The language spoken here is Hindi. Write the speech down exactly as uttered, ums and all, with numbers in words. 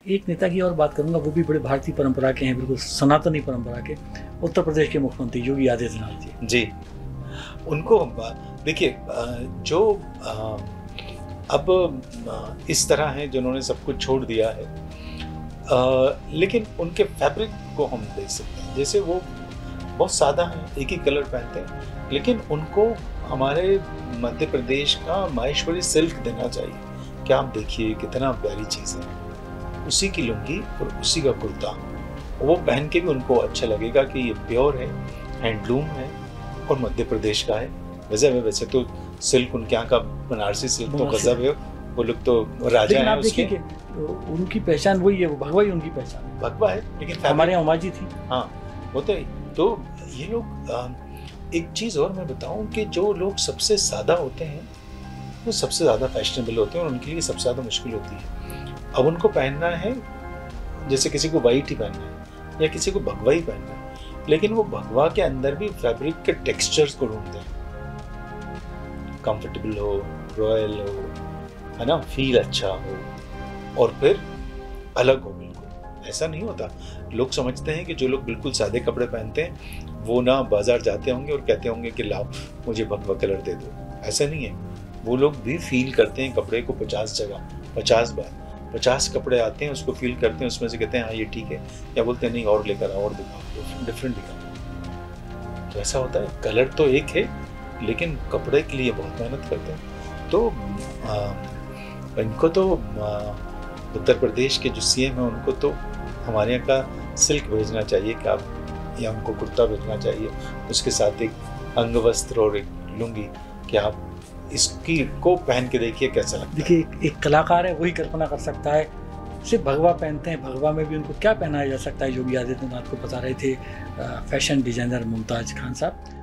एक नेता की और बात करूंगा, वो भी बड़े भारतीय परंपरा के हैं, बिल्कुल सनातनी परंपरा के, उत्तर प्रदेश के मुख्यमंत्री योगी आदित्यनाथ जी। जी, उनको देखिए, जो अब इस तरह हैं जिन्होंने सब कुछ छोड़ दिया है, लेकिन उनके फैब्रिक को हम देख सकते हैं। जैसे वो बहुत सादा हैं, एक ही कलर पहनते हैं, लेकिन उनको हमारे मध्य प्रदेश का माहेश्वरी सिल्क देना चाहिए। क्या आप देखिए कितना प्यारी चीज़ है, उसी की लुंगी और उसी का कुर्ता, वो पहन के भी उनको अच्छा लगेगा कि ये प्योर है, हैंडलूम है और मध्य प्रदेश का है। वैसे वैसे तो सिल्क उनके यहाँ का बनारसी सिल्क तो गजब है, वो लोग तो राजा हैं उसके। उनकी पहचान वही है, वो भगवा ही उनकी पहचान है। भगवा है, लेकिन हमारे यहाँ उमा जी थी। हाँ, वो तो तो ये लोग, एक चीज़ और मैं बताऊं कि जो लोग सबसे सादा होते हैं वो सबसे ज़्यादा फैशनेबल होते हैं और उनके लिए सबसे ज़्यादा मुश्किल होती है। अब उनको पहनना है, जैसे किसी को वाइट ही पहनना है या किसी को भगवा ही पहनना है, लेकिन वो भगवा के अंदर भी फैब्रिक के टेक्सचर्स को ढूंढते हैं, कंफर्टेबल हो, रॉयल हो, है ना, फील अच्छा हो और फिर अलग हो। बिल्कुल ऐसा नहीं होता। लोग समझते हैं कि जो लोग बिल्कुल सादे कपड़े पहनते हैं वो ना बाजार जाते होंगे और कहते होंगे कि लाओ मुझे भगवा कलर दे दो। ऐसा नहीं है, वो लोग भी फील करते हैं कपड़े को पचास जगह, पचास बार, पचास कपड़े आते हैं, उसको फील करते हैं, उसमें से कहते हैं हाँ ये ठीक है, या बोलते हैं नहीं और लेकर आओ और दिखाओ, डिफरेंट दिखाओ। तो ऐसा होता है, कलर तो एक है लेकिन कपड़े के लिए बहुत मेहनत करते हैं। तो आ, इनको तो आ, उत्तर प्रदेश के जो सीएम हैं उनको तो हमारे यहाँ का सिल्क भेजना चाहिए कि आप, या उनको कुर्ता भेजना चाहिए, उसके साथ एक अंग वस्त्र और एक लुंगी, कि आप इसकी को पहन के देखिए कैसा लगता है। देखिए एक, एक कलाकार है, वही कल्पना कर सकता है। सिर्फ भगवा पहनते हैं, भगवा में भी उनको क्या पहनाया जा सकता है, योगी आदित्यनाथ को बता रहे थे फैशन डिजाइनर मुमताज खान साहब।